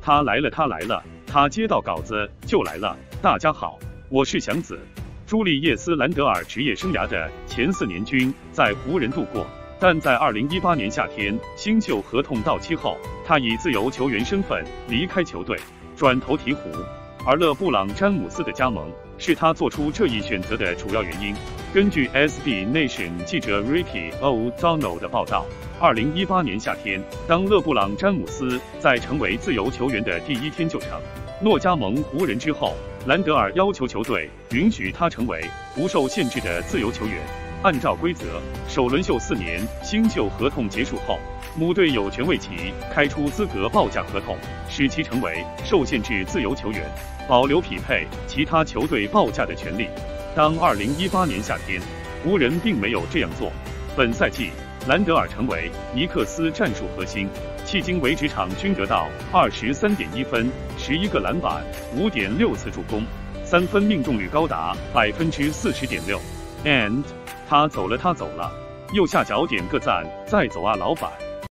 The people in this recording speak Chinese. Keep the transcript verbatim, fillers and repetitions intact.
他来了，他来了，他接到稿子就来了。大家好，我是祥子。朱利叶斯·兰德尔职业生涯的前四年均在湖人度过，但在二零一八年夏天新秀合同到期后，他以自由球员身份离开球队，转投鹈鹕。而勒布朗·詹姆斯的加盟是他做出这一选择的主要原因。根据 S B Nation 记者 Ricky O'Donnell 的报道，二零一八年夏天，当勒布朗·詹姆斯在成为自由球员的第一天就承诺加盟湖人之后，兰德尔要求球队允许他成为不受限制的自由球员。按照规则，首轮秀四年新秀合同结束后，母队有权为其开出资格报价合同，使其成为受限制自由球员，保留匹配其他球队报价的权利。当二零一八年夏天，湖人并没有这样做。本赛季，兰德尔成为尼克斯战术核心，迄今为止场均得到 二十三点一 分、十一个篮板、五点六次助攻，三分命中率高达 百分之四十点六。And 他走了，他走了。右下角点个赞，再走啊，老板。